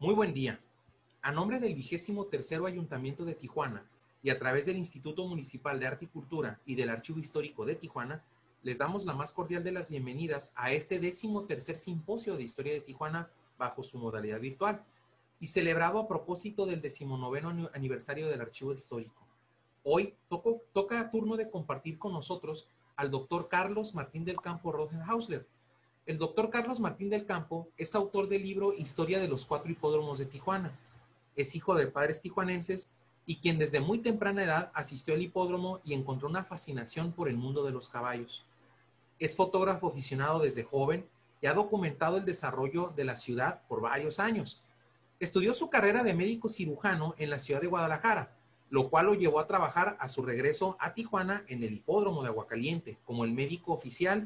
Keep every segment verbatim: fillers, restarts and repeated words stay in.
Muy buen día. A nombre del vigésimo tercero Ayuntamiento de Tijuana y a través del Instituto Municipal de Arte y Cultura y del Archivo Histórico de Tijuana, les damos la más cordial de las bienvenidas a este décimo tercer Simposio de Historia de Tijuana bajo su modalidad virtual y celebrado a propósito del decimonoveno aniversario del Archivo Histórico. Hoy toco, toca turno de compartir con nosotros al doctor Carlos Martín del Campo Rodenhausler. El doctor Carlos Martín del Campo es autor del libro Historia de los Cuatro Hipódromos de Tijuana. Es hijo de padres tijuanenses y quien desde muy temprana edad asistió al hipódromo y encontró una fascinación por el mundo de los caballos. Es fotógrafo aficionado desde joven y ha documentado el desarrollo de la ciudad por varios años. Estudió su carrera de médico cirujano en la ciudad de Guadalajara, lo cual lo llevó a trabajar a su regreso a Tijuana en el hipódromo de Aguacaliente como el médico oficial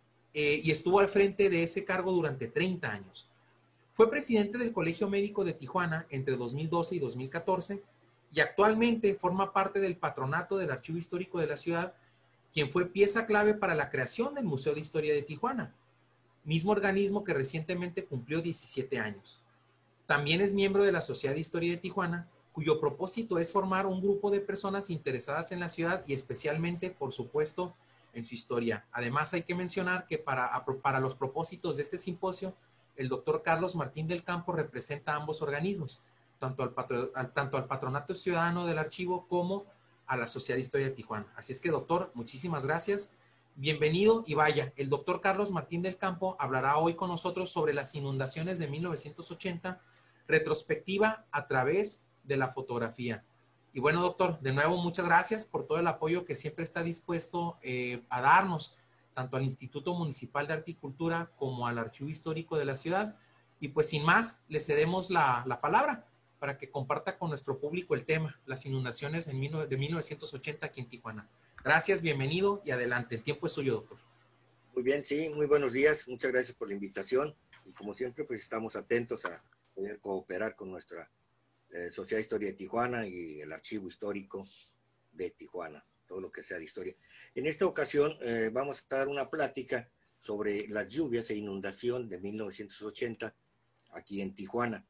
eh, y estuvo al frente de ese cargo durante treinta años. Fue presidente del Colegio Médico de Tijuana entre dos mil doce y dos mil catorce y actualmente forma parte del patronato del Archivo Histórico de la ciudad, quien fue pieza clave para la creación del Museo de Historia de Tijuana, mismo organismo que recientemente cumplió diecisiete años. También es miembro de la Sociedad de Historia de Tijuana, cuyo propósito es formar un grupo de personas interesadas en la ciudad y especialmente, por supuesto, en su historia. Además, hay que mencionar que para, para los propósitos de este simposio, el doctor Carlos Martín del Campo representa a ambos organismos, tanto al, patro, al, tanto al Patronato Ciudadano del Archivo como a la Sociedad de Historia de Tijuana. Así es que, doctor, muchísimas gracias. Bienvenido y vaya, el doctor Carlos Martín del Campo hablará hoy con nosotros sobre las inundaciones de mil novecientos ochenta, retrospectiva a través de la fotografía. Y bueno, doctor, de nuevo, muchas gracias por todo el apoyo que siempre está dispuesto eh, a darnos, tanto al Instituto Municipal de Arte y Cultura como al Archivo Histórico de la ciudad. Y pues sin más, le cedemos la, la palabra para que comparta con nuestro público el tema, las inundaciones en mil, de mil novecientos ochenta aquí en Tijuana. Gracias, bienvenido y adelante. El tiempo es suyo, doctor. Muy bien, sí, muy buenos días. Muchas gracias por la invitación. Y como siempre, pues estamos atentos a poder cooperar con nuestra eh, Sociedad de Historia de Tijuana y el Archivo Histórico de Tijuana, todo lo que sea de historia. En esta ocasión eh, vamos a dar una plática sobre las lluvias e inundación de mil novecientos ochenta aquí en Tijuana.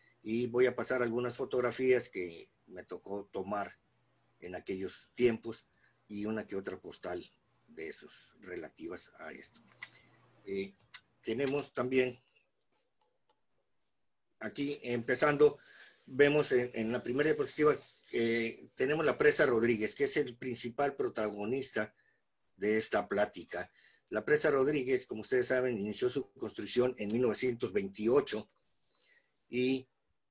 Y voy a pasar algunas fotografías que me tocó tomar en aquellos tiempos y una que otra postal de esos relativas a esto. Eh, tenemos también aquí, empezando, vemos en, en la primera diapositiva, eh, tenemos la presa Rodríguez, que es el principal protagonista de esta plática. La presa Rodríguez, como ustedes saben, inició su construcción en mil novecientos veintiocho y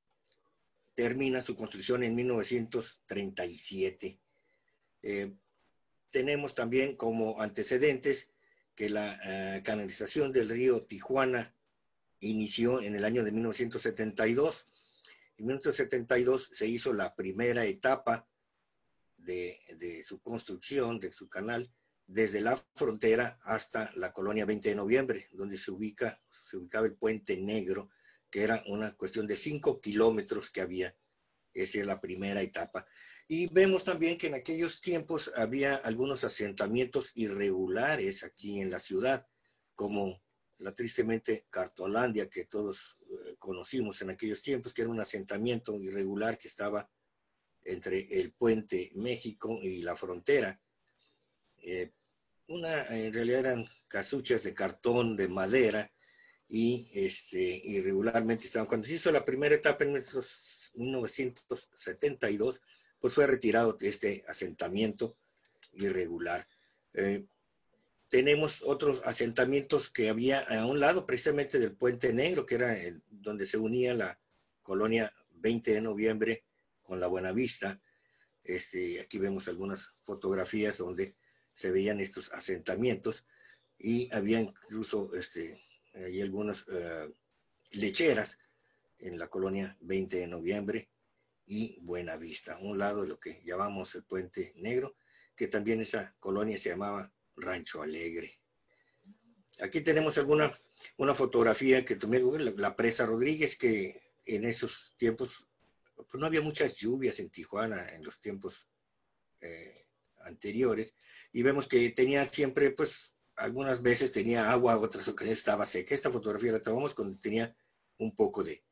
termina su construcción en mil novecientos treinta y siete. Eh, tenemos también como antecedentes que la uh, canalización del río Tijuana inició en el año de mil novecientos setenta y dos. En mil novecientos setenta y dos se hizo la primera etapa de, de su construcción, de su canal, desde la frontera hasta la colonia veinte de noviembre, donde se, ubica, se ubicaba el Puente Negro, que era una cuestión de cinco kilómetros que había. Esa es la primera etapa. Y vemos también que en aquellos tiempos había algunos asentamientos irregulares aquí en la ciudad, como la tristemente Cartolandia, que todos eh, conocimos en aquellos tiempos, que era un asentamiento irregular que estaba entre el Puente México y la frontera. Eh, una, en realidad eran casuchas de cartón, de madera, y este, irregularmente estaban. Cuando se hizo la primera etapa en mil novecientos setenta y dos, pues fue retirado de este asentamiento irregular. Eh, tenemos otros asentamientos que había a un lado precisamente del Puente Negro, que era el, donde se unía la colonia veinte de noviembre con la Buenavista. Este, aquí vemos algunas fotografías donde se veían estos asentamientos y había incluso este, hay algunas uh, lecheras en la colonia veinte de noviembre y Buenavista, un lado de lo que llamamos el Puente Negro, que también esa colonia se llamaba Rancho Alegre. Aquí tenemos alguna una fotografía que tomé, la, la presa Rodríguez, que en esos tiempos pues no había muchas lluvias en Tijuana en los tiempos eh, anteriores, y vemos que tenía siempre, pues, algunas veces tenía agua, otras ocasiones estaba seca. Esta fotografía la tomamos cuando tenía un poco de,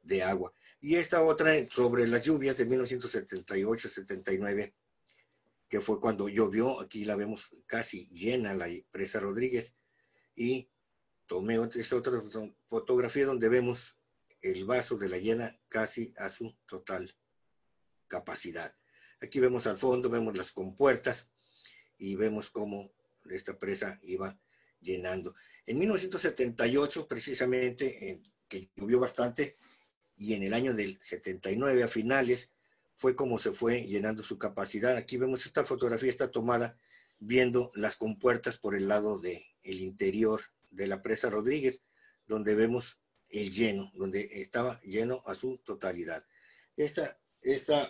de agua. Y esta otra sobre las lluvias de mil novecientos setenta y ocho setenta y nueve, que fue cuando llovió. Aquí la vemos casi llena la presa Rodríguez, y tomé esta otra fotografía donde vemos el vaso de la llena casi a su total capacidad. Aquí vemos al fondo, vemos las compuertas y vemos cómo esta presa iba llenando. En mil novecientos setenta y ocho, precisamente, eh, que llovió bastante, y en el año del setenta y nueve, a finales, fue como se fue llenando su capacidad. Aquí vemos esta fotografía, está tomada viendo las compuertas por el lado del interior de la presa Rodríguez, donde vemos el lleno, donde estaba lleno a su totalidad. Esta, esta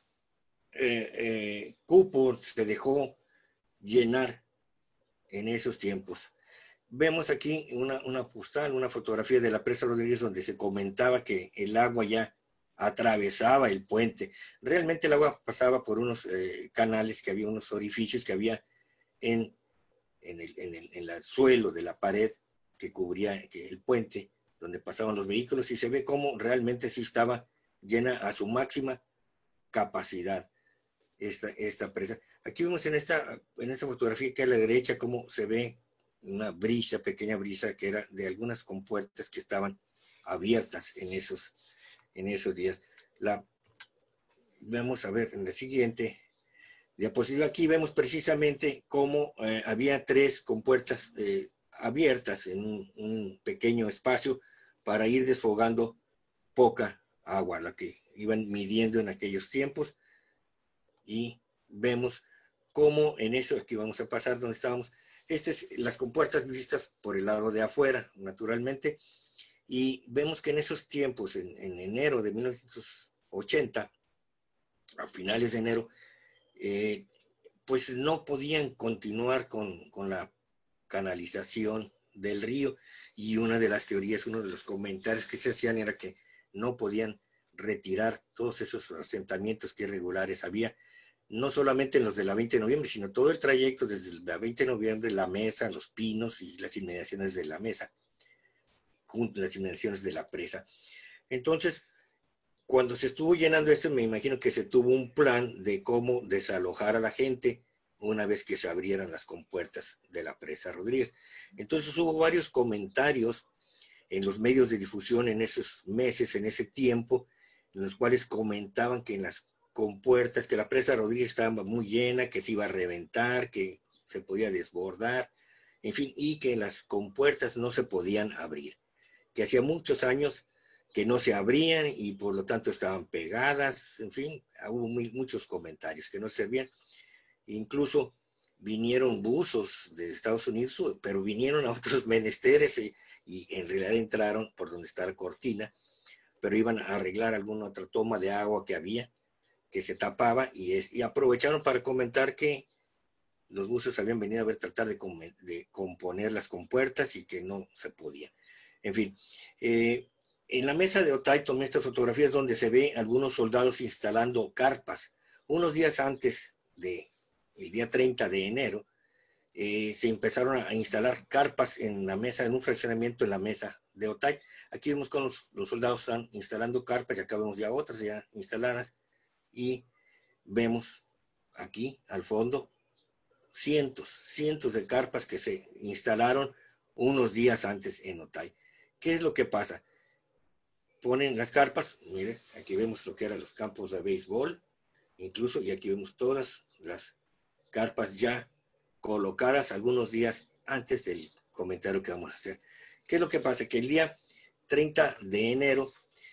eh, eh, cupo se dejó llenar en esos tiempos. Vemos aquí una, una postal, una fotografía de la presa Rodríguez, donde se comentaba que el agua ya atravesaba el puente. Realmente el agua pasaba por unos eh, canales, que había unos orificios que había en, en, el, en, el, en el suelo de la pared que cubría que el puente, donde pasaban los vehículos, y se ve cómo realmente sí estaba llena a su máxima capacidad esta, esta presa. Aquí vemos en esta, en esta fotografía que a la derecha cómo se ve una brisa, pequeña brisa, que era de algunas compuertas que estaban abiertas en esos, en esos días. La, vamos a ver en la siguiente diapositiva. Aquí vemos precisamente cómo eh, había tres compuertas eh, abiertas en un, un pequeño espacio para ir desfogando poca agua, la que iban midiendo en aquellos tiempos. Y vemos cómo en eso, aquí vamos a pasar donde estábamos, estas es las compuertas vistas por el lado de afuera, naturalmente, y vemos que en esos tiempos, en, en enero de mil novecientos ochenta, a finales de enero, eh, pues no podían continuar con, con la canalización del río, y una de las teorías, uno de los comentarios que se hacían era que no podían retirar todos esos asentamientos que irregulares había, no solamente en los de la veinte de noviembre, sino todo el trayecto desde la veinte de noviembre, la Mesa, Los Pinos y las inmediaciones de la Mesa, junto a las inmediaciones de la presa. Entonces, cuando se estuvo llenando esto, me imagino que se tuvo un plan de cómo desalojar a la gente una vez que se abrieran las compuertas de la presa Rodríguez. Entonces hubo varios comentarios en los medios de difusión en esos meses, en ese tiempo, en los cuales comentaban que en las compuertas, que la presa Rodríguez estaba muy llena, que se iba a reventar, que se podía desbordar, en fin, y que las compuertas no se podían abrir, que hacía muchos años que no se abrían y por lo tanto estaban pegadas, en fin, hubo muy, muchos comentarios que no servían. Incluso vinieron buzos de Estados Unidos, pero vinieron a otros menesteres y, y en realidad entraron por donde está la cortina, pero iban a arreglar alguna otra toma de agua que había, que se tapaba, y, es, y aprovecharon para comentar que los buzos habían venido a ver tratar de, com de componer las compuertas y que no se podía. En fin, eh, en la mesa de Otay tomé estas fotografías donde se ve algunos soldados instalando carpas. Unos días antes del día treinta de enero, eh, se empezaron a instalar carpas en la mesa, en un fraccionamiento en la mesa de Otay. Aquí vemos cómo los, los soldados están instalando carpas, y acá vemos ya otras ya instaladas, y vemos aquí al fondo cientos, cientos de carpas que se instalaron unos días antes en Otay. ¿Qué es lo que pasa? Ponen las carpas, miren, aquí vemos lo que eran los campos de béisbol, incluso, y aquí vemos todas las carpas ya colocadas algunos días antes del comentario que vamos a hacer. ¿Qué es lo que pasa? Que el día treinta de enero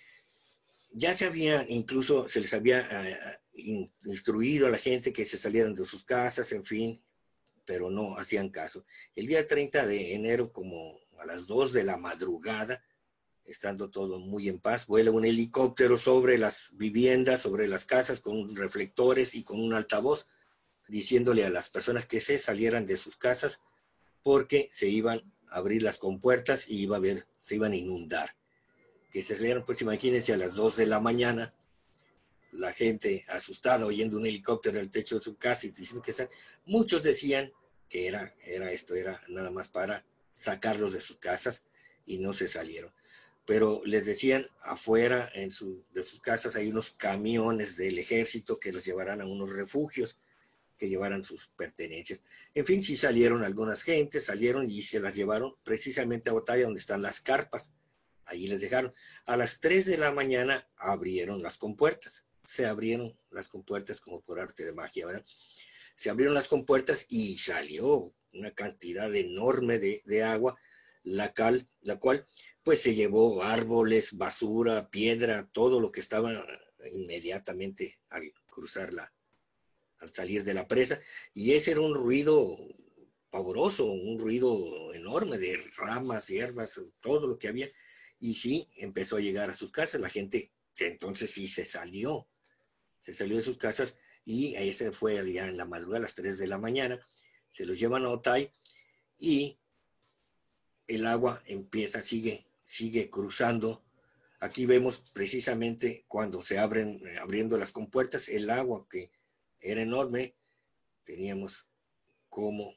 ya se había, incluso se les había uh, instruido a la gente que se salieran de sus casas, en fin, pero no hacían caso. El día treinta de enero, como a las dos de la madrugada, estando todo muy en paz, vuela un helicóptero sobre las viviendas, sobre las casas, con reflectores y con un altavoz, diciéndole a las personas que se salieran de sus casas porque se iban a abrir las compuertas y iba a ver, se iban a inundar. Que se salieran, pues imagínense, a las dos de la mañana, la gente asustada oyendo un helicóptero en el techo de su casa y diciendo que están, muchos decían que era, era esto, era nada más para sacarlos de sus casas, y no se salieron. pero les decían afuera en su, de sus casas hay unos camiones del ejército que los llevarán a unos refugios, que llevaran sus pertenencias. En fin, sí salieron algunas gentes, salieron y se las llevaron precisamente a Otay, donde están las carpas. Allí les dejaron. A las tres de la mañana abrieron las compuertas. Se abrieron las compuertas como por arte de magia, ¿verdad? Se abrieron las compuertas y salió una cantidad enorme de, de agua, la, cal, la cual pues se llevó árboles, basura, piedra, todo lo que estaba inmediatamente al cruzar la, al salir de la presa, y ese era un ruido pavoroso, un ruido enorme de ramas, hierbas, todo lo que había, y sí, empezó a llegar a sus casas, la gente entonces sí se salió, se salió de sus casas, y ahí se fue ya en la madrugada a las tres de la mañana, se los llevan a Otay, y el agua empieza, sigue, sigue cruzando. Aquí vemos precisamente cuando se abren, abriendo las compuertas, el agua que era enorme, teníamos como,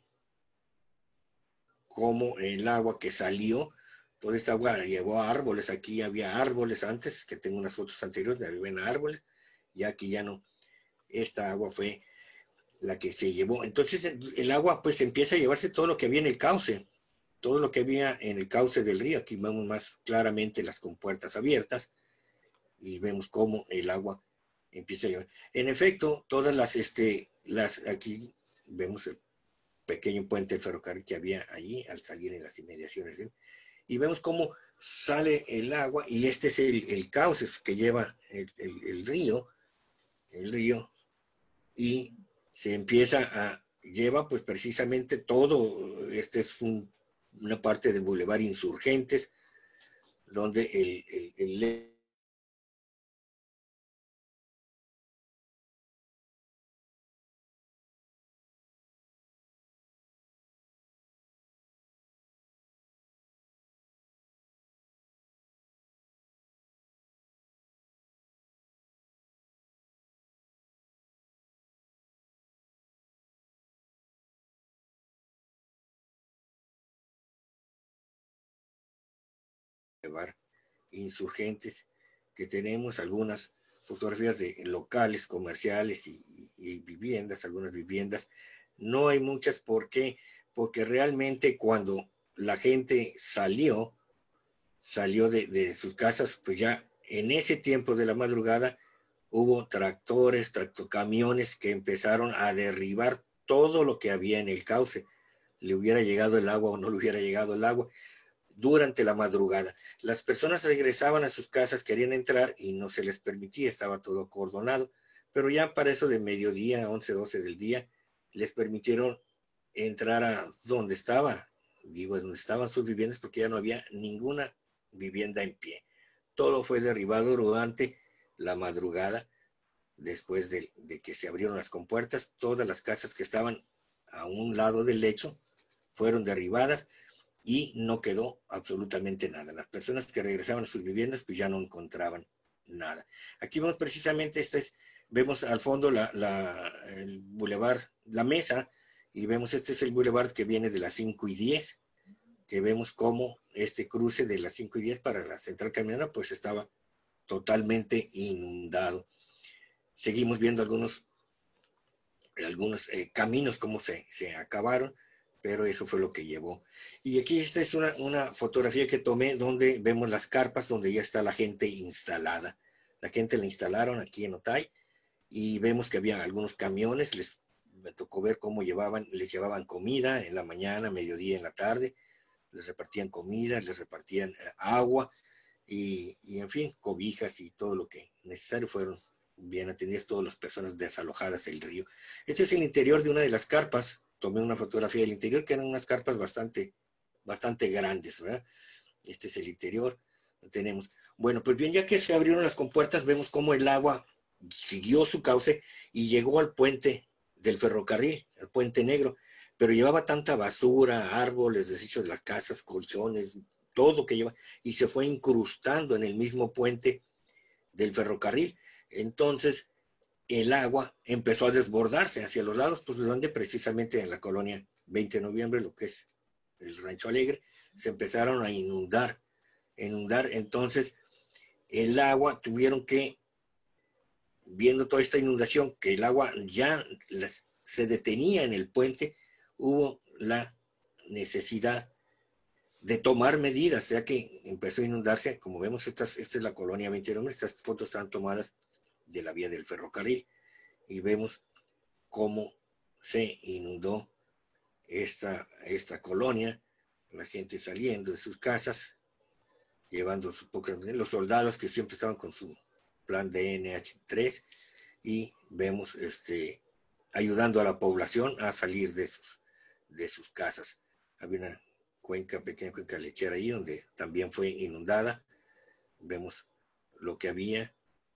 como el agua que salió, toda esta agua la llevó a árboles, aquí había árboles antes, que tengo unas fotos anteriores de había árboles, y aquí ya no, esta agua fue la que se llevó. Entonces el agua pues empieza a llevarse todo lo que había en el cauce, todo lo que había en el cauce del río. Aquí vemos más claramente las compuertas abiertas, y vemos cómo el agua empieza a llevar. En efecto, todas las, este, las, aquí vemos el pequeño puente de ferrocarril que había allí al salir en las inmediaciones, ¿eh? Y vemos cómo sale el agua, y este es el, el cauce que lleva el, el, el río, el río, y se empieza a, lleva pues precisamente todo, este es un, una parte del Boulevard Insurgentes, donde el, el, el Boulevard Insurgentes, que tenemos algunas fotografías de locales comerciales y, y, y viviendas, algunas viviendas. No hay muchas, ¿por qué? Porque realmente cuando la gente salió, salió de, de sus casas, pues ya en ese tiempo de la madrugada hubo tractores, tractocamiones que empezaron a derribar todo lo que había en el cauce. Le hubiera llegado el agua o no le hubiera llegado el agua durante la madrugada. Las personas regresaban a sus casas, querían entrar y no se les permitía, estaba todo acordonado, pero ya para eso de mediodía, once, doce del día, les permitieron entrar a donde estaba, digo, donde estaban sus viviendas, porque ya no había ninguna vivienda en pie. Todo fue derribado durante la madrugada, después de, de que se abrieron las compuertas. Todas las casas que estaban a un lado del lecho fueron derribadas, y no quedó absolutamente nada. Las personas que regresaban a sus viviendas pues ya no encontraban nada. Aquí vemos precisamente, este es, vemos al fondo la, la, el bulevar, la mesa, y vemos este es el bulevar que viene de las cinco y diez, que vemos cómo este cruce de las cinco y diez para la central camionera pues estaba totalmente inundado. Seguimos viendo algunos, algunos eh, caminos como se, se acabaron, pero eso fue lo que llevó. Y aquí esta es una, una fotografía que tomé donde vemos las carpas donde ya está la gente instalada. La gente la instalaron aquí en Otay, y vemos que había algunos camiones, les me tocó ver cómo llevaban, les llevaban comida en la mañana, mediodía, en la tarde, les repartían comida, les repartían eh, agua, y, y en fin, cobijas y todo lo que necesario. Fueron bien atendidas todas las personas desalojadas del río. Este es el interior de una de las carpas. Tomé una fotografía del interior, que eran unas carpas bastante, bastante grandes, ¿verdad? Este es el interior, lo tenemos. Bueno, pues bien, ya que se abrieron las compuertas, vemos cómo el agua siguió su cauce y llegó al puente del ferrocarril, al puente negro, pero llevaba tanta basura, árboles, desechos de las casas, colchones, todo que lleva, y se fue incrustando en el mismo puente del ferrocarril. Entonces, el agua empezó a desbordarse hacia los lados, pues donde precisamente en la colonia veinte de noviembre, lo que es el Rancho Alegre, se empezaron a inundar inundar. Entonces, el agua tuvieron que, viendo toda esta inundación, que el agua ya las, se detenía en el puente, hubo la necesidad de tomar medidas, ya que empezó a inundarse. Como vemos, estas, esta es la colonia veinte de noviembre, estas fotos están tomadas de la vía del ferrocarril, y vemos cómo se inundó esta, esta colonia, la gente saliendo de sus casas, llevando su poca, los soldados que siempre estaban con su plan de N H tres, y vemos este, ayudando a la población a salir de sus, de sus casas. Había una cuenca, pequeña cuenca lechera ahí, donde también fue inundada. Vemos lo que había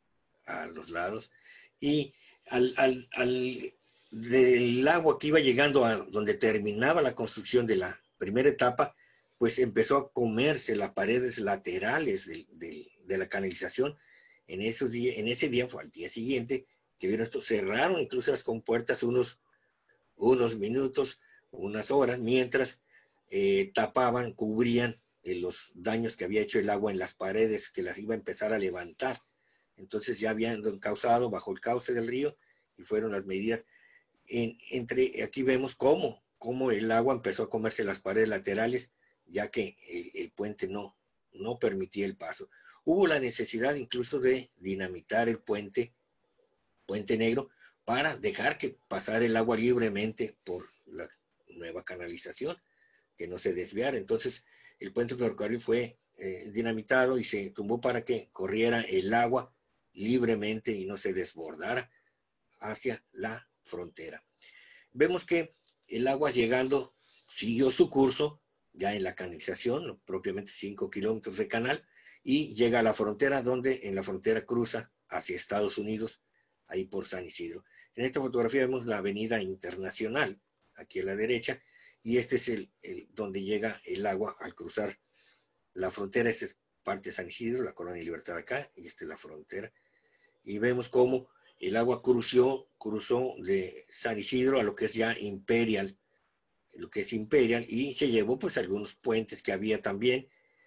a los lados, y al, al, al del agua que iba llegando a donde terminaba la construcción de la primera etapa, pues empezó a comerse las paredes laterales de, de, de la canalización. En, esos días, en ese día, fue al día siguiente, que vieron esto, cerraron incluso las compuertas unos, unos minutos, unas horas, mientras eh, tapaban, cubrían eh, los daños que había hecho el agua en las paredes, que las iba a empezar a levantar. Entonces ya habían encauzado bajo el cauce del río, y fueron las medidas. En, entre, aquí vemos cómo, cómo el agua empezó a comerse las paredes laterales, ya que el, el puente no, no permitía el paso. Hubo la necesidad incluso de dinamitar el puente, puente negro, para dejar que pasara el agua libremente por la nueva canalización, que no se desviara. Entonces el puente ferrocarril fue eh, dinamitado y se tumbó para que corriera el agua libremente y no se desbordara hacia la frontera. Vemos que el agua llegando siguió su curso ya en la canalización, propiamente cinco kilómetros de canal, y llega a la frontera, donde en la frontera cruza hacia Estados Unidos, ahí por San Isidro. En esta fotografía vemos la avenida Internacional, aquí a la derecha, y este es el, el donde llega el agua al cruzar la frontera. Esta es parte de San Isidro, la Colonia Libertad acá, y esta es la frontera. Y vemos cómo el agua cruzó, cruzó de San Isidro a lo que es ya Imperial, lo que es Imperial, y se llevó pues algunos puentes que había también.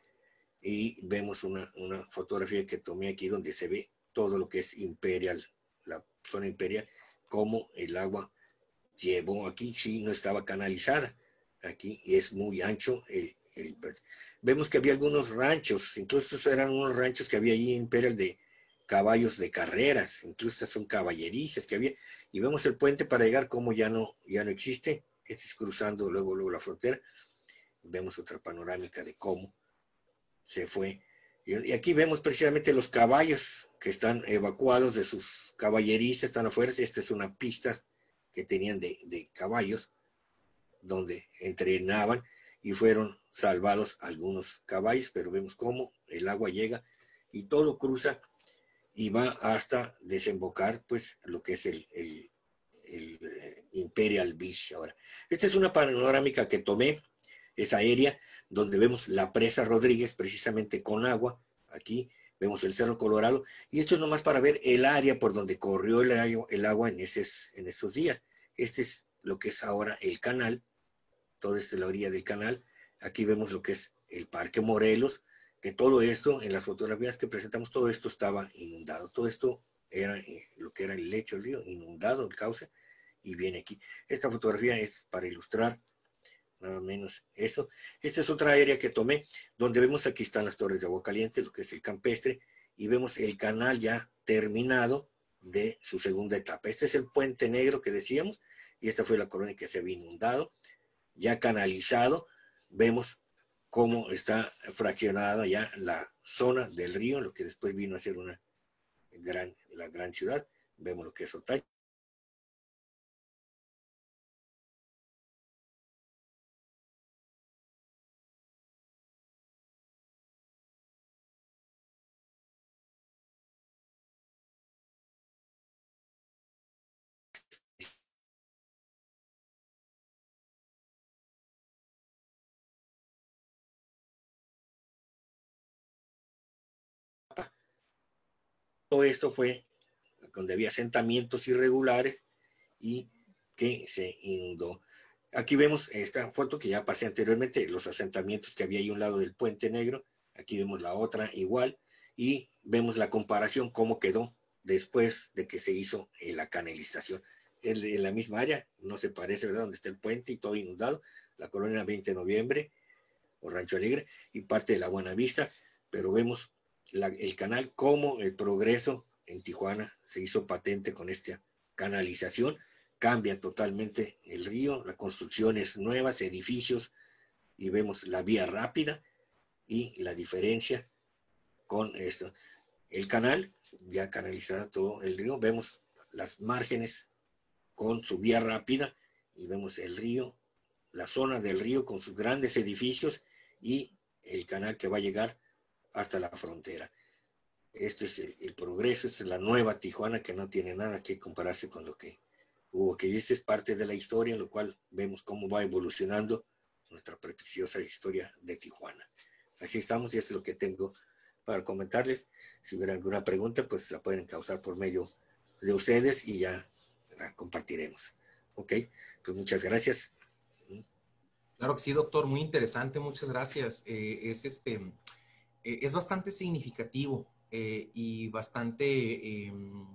Y vemos una, una fotografía que tomé aquí donde se ve todo lo que es Imperial, la zona Imperial, cómo el agua llevó aquí. Sí, no estaba canalizada aquí, y es muy ancho el, el, vemos que había algunos ranchos, incluso estos eran unos ranchos que había allí en Imperial de caballos de carreras, incluso estas son caballerizas que había, y vemos el puente para llegar como ya no, ya no existe. Este es cruzando luego, luego la frontera. Vemos otra panorámica de cómo se fue. Y aquí vemos precisamente los caballos que están evacuados de sus caballerizas, están afuera. Esta es una pista que tenían de, de caballos, donde entrenaban, y fueron salvados algunos caballos, pero vemos cómo el agua llega y todo cruza y va hasta desembocar pues lo que es el, el, el Imperial Beach. Ahora, esta es una panorámica que tomé, es aérea, donde vemos la presa Rodríguez precisamente con agua. Aquí vemos el Cerro Colorado, y esto es nomás para ver el área por donde corrió el agua, el agua en, esos, en esos días. Este es lo que es ahora el canal, toda esta es la orilla del canal. Aquí vemos lo que es el Parque Morelos, que todo esto, en las fotografías que presentamos, todo esto estaba inundado. Todo esto era eh, lo que era el lecho del río, inundado, el cauce, y viene aquí. Esta fotografía es para ilustrar nada menos eso. Esta es otra área que tomé, donde vemos aquí están las torres de agua caliente, lo que es el campestre, y vemos el canal ya terminado de su segunda etapa. Este es el puente negro que decíamos, y esta fue la colonia que se había inundado, ya canalizado. Vemos cómo está fraccionada ya la zona del río, lo que después vino a ser una gran, la gran ciudad. Vemos lo que es Otay. Todo esto fue donde había asentamientos irregulares y que se inundó. Aquí vemos esta foto que ya pasé anteriormente, los asentamientos que había ahí a un lado del Puente Negro. aquí vemos la otra igual, y vemos la comparación, cómo quedó después de que se hizo eh, la canalización. En, en la misma área, no se parece, ¿verdad? Donde está el puente y todo inundado, la colonia veinte de noviembre, o Rancho Alegre, y parte de la Buenavista, pero vemos la, el canal, cómo el progreso en Tijuana se hizo patente con esta canalización. Cambia totalmente el río, las construcciones nuevas, edificios, y vemos la vía rápida y la diferencia con esto. El canal, ya canalizado todo el río, vemos las márgenes con su vía rápida y vemos el río, la zona del río con sus grandes edificios y el canal que va a llegar hasta la frontera. Este es el, el progreso, esta es la nueva Tijuana, que no tiene nada que compararse con lo que hubo, que esta es parte de la historia, en lo cual vemos cómo va evolucionando nuestra preciosa historia de Tijuana. Así estamos, y eso es lo que tengo para comentarles. Si hubiera alguna pregunta, pues la pueden causar por medio de ustedes y ya la compartiremos. Ok, pues muchas gracias. Claro que sí, doctor, muy interesante, muchas gracias. Eh, es, este, eh, es bastante significativo eh, y bastante eh,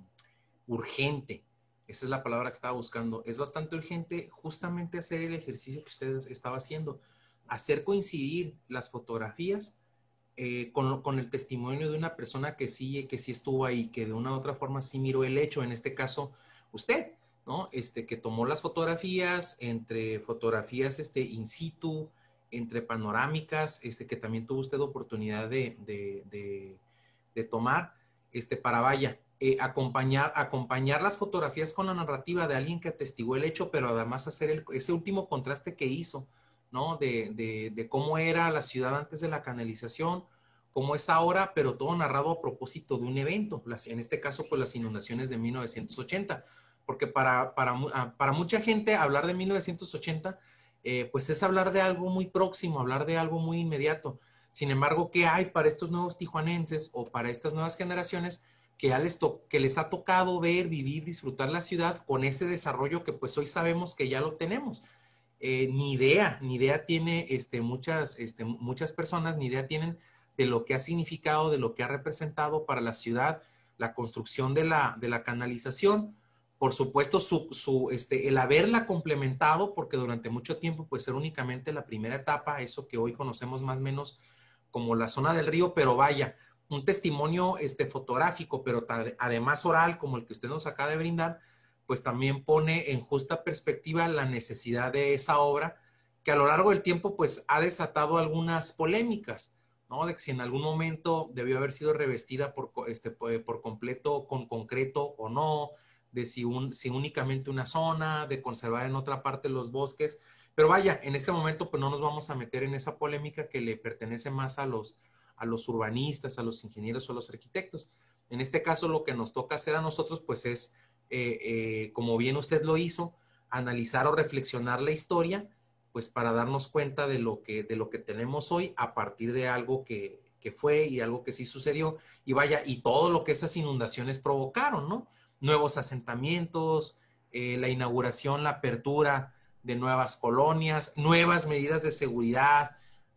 urgente. Esa es la palabra que estaba buscando. Es bastante urgente justamente hacer el ejercicio que usted estaba haciendo, hacer coincidir las fotografías eh, con, lo, con el testimonio de una persona que sí, que sí estuvo ahí, que de una u otra forma sí miró el hecho, en este caso usted, ¿no? Este, que tomó las fotografías, entre fotografías este, in situ, entre panorámicas, este, que también tuvo usted oportunidad de, de, de, de tomar, este, para vaya, eh, acompañar, acompañar las fotografías con la narrativa de alguien que atestiguó el hecho, pero además hacer el, ese último contraste que hizo, ¿no? De, de, de cómo era la ciudad antes de la canalización, cómo es ahora, pero todo narrado a propósito de un evento, las, en este caso, pues las inundaciones de mil novecientos ochenta. Porque para, para, para mucha gente hablar de mil novecientos ochenta, eh, pues es hablar de algo muy próximo, hablar de algo muy inmediato. Sin embargo, ¿qué hay para estos nuevos tijuanenses o para estas nuevas generaciones que, ya les, to que les ha tocado ver, vivir, disfrutar la ciudad con ese desarrollo que pues hoy sabemos que ya lo tenemos? Eh, ni idea, ni idea tiene este, muchas, este, muchas personas, ni idea tienen de lo que ha significado, de lo que ha representado para la ciudad, la construcción de la, de la canalización. Por supuesto, su, su, este, el haberla complementado, porque durante mucho tiempo pues era únicamente la primera etapa, eso que hoy conocemos más o menos como la zona del río, pero vaya, un testimonio este, fotográfico, pero además oral, como el que usted nos acaba de brindar, pues también pone en justa perspectiva la necesidad de esa obra, que a lo largo del tiempo pues ha desatado algunas polémicas, ¿no? De que si en algún momento debió haber sido revestida por, este, por completo, con concreto o no, de si, un, si únicamente una zona, de conservar en otra parte los bosques. Pero vaya, en este momento pues no nos vamos a meter en esa polémica que le pertenece más a los, a los urbanistas, a los ingenieros o a los arquitectos. En este caso lo que nos toca hacer a nosotros pues es, eh, eh, como bien usted lo hizo, analizar o reflexionar la historia, pues para darnos cuenta de lo que, de lo que tenemos hoy a partir de algo que, que fue y algo que sí sucedió. Y vaya, y todo lo que esas inundaciones provocaron, ¿no? Nuevos asentamientos, eh, la inauguración, la apertura de nuevas colonias, nuevas medidas de seguridad,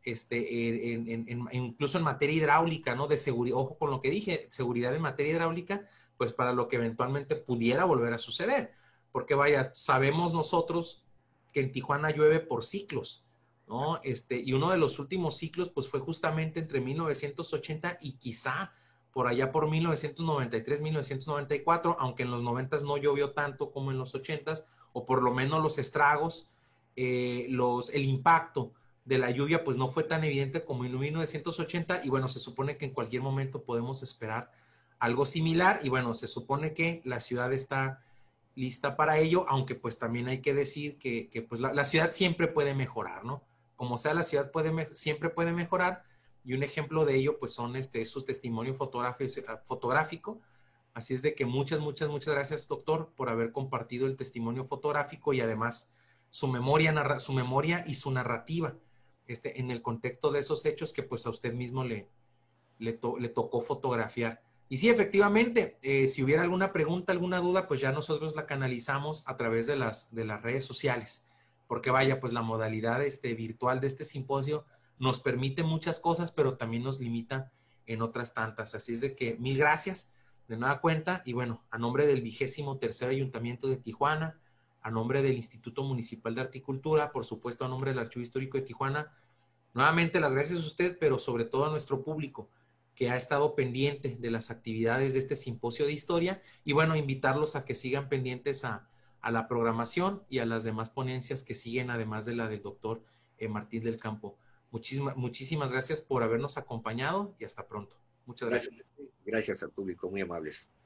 este, en, en, en, incluso en materia hidráulica, ¿no? De seguridad, ojo con lo que dije, seguridad en materia hidráulica, pues para lo que eventualmente pudiera volver a suceder. Porque vaya, sabemos nosotros que en Tijuana llueve por ciclos, ¿no? Este, y uno de los últimos ciclos, pues fue justamente entre mil novecientos ochenta y quizá por allá por mil novecientos noventa y tres, mil novecientos noventa y cuatro, aunque en los noventas no llovió tanto como en los ochentas, o por lo menos los estragos, eh, los, el impacto de la lluvia pues no fue tan evidente como en mil novecientos ochenta, y bueno, se supone que en cualquier momento podemos esperar algo similar, y bueno, se supone que la ciudad está lista para ello, aunque pues también hay que decir que, que pues la, la ciudad siempre puede mejorar, ¿no? Como sea, la ciudad puede, siempre puede mejorar, y un ejemplo de ello pues son este, su testimonio fotográfico, fotográfico. Así es de que muchas, muchas, muchas gracias, doctor, por haber compartido el testimonio fotográfico y además su memoria, su memoria y su narrativa este, en el contexto de esos hechos que pues a usted mismo le, le, to, le tocó fotografiar. Y sí, efectivamente, eh, si hubiera alguna pregunta, alguna duda, pues ya nosotros la canalizamos a través de las, de las redes sociales. Porque vaya, pues la modalidad este, virtual de este simposio nos permite muchas cosas, pero también nos limita en otras tantas. Así es de que mil gracias de nueva cuenta. Y bueno, a nombre del vigésimo tercer Ayuntamiento de Tijuana, a nombre del Instituto Municipal de Articultura, por supuesto a nombre del Archivo Histórico de Tijuana, nuevamente las gracias a usted, pero sobre todo a nuestro público que ha estado pendiente de las actividades de este simposio de historia, y bueno, invitarlos a que sigan pendientes a, a la programación y a las demás ponencias que siguen, además de la del doctor eh, Martín del Campo. Muchísimas, muchísimas gracias por habernos acompañado y hasta pronto. Muchas gracias. Gracias, gracias al público, muy amables.